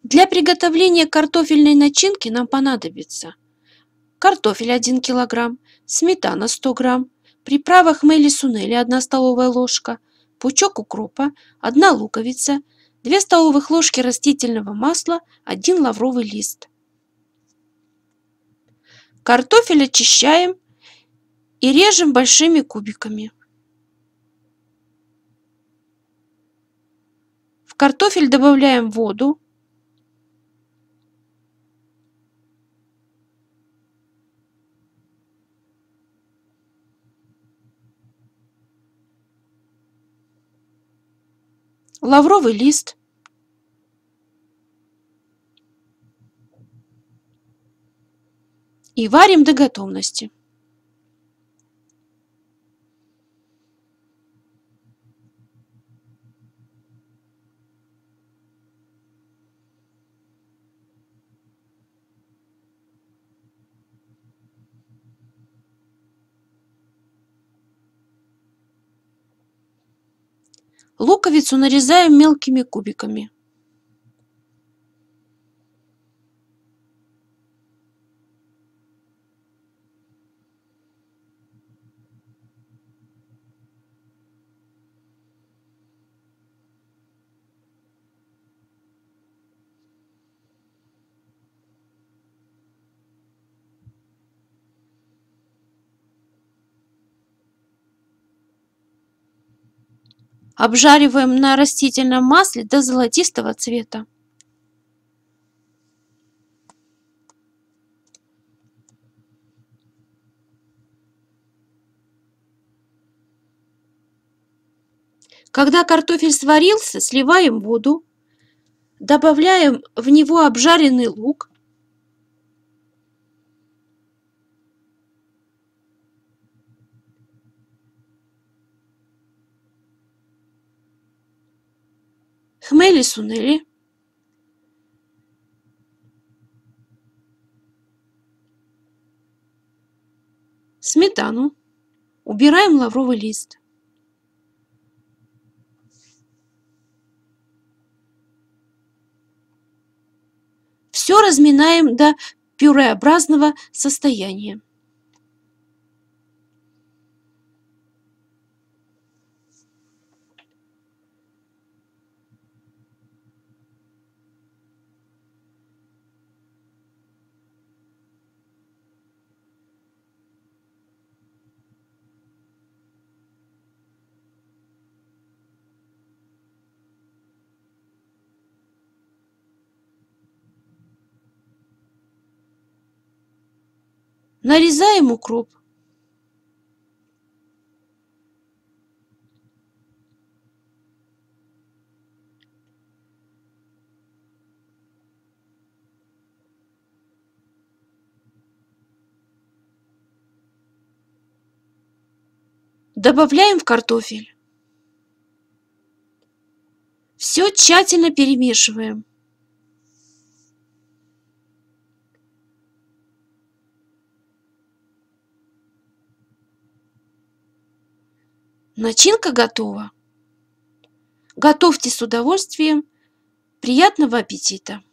Для приготовления картофельной начинки нам понадобится картофель 1 кг, сметана 100 грамм, приправа хмели-сунели 1 столовая ложка, пучок укропа, 1 луковица, 2 столовых ложки растительного масла, 1 лавровый лист. Картофель очищаем и режем большими кубиками. В картофель добавляем воду. Лавровый лист. И варим до готовности. Луковицу нарезаем мелкими кубиками. Обжариваем на растительном масле до золотистого цвета. Когда картофель сварился, сливаем воду, добавляем в него обжаренный лук, хмели-сунели, сметану, убираем лавровый лист. Все разминаем до пюреобразного состояния. Нарезаем укроп. Добавляем в картофель. Все тщательно перемешиваем. Начинка готова. Готовьте с удовольствием. Приятного аппетита!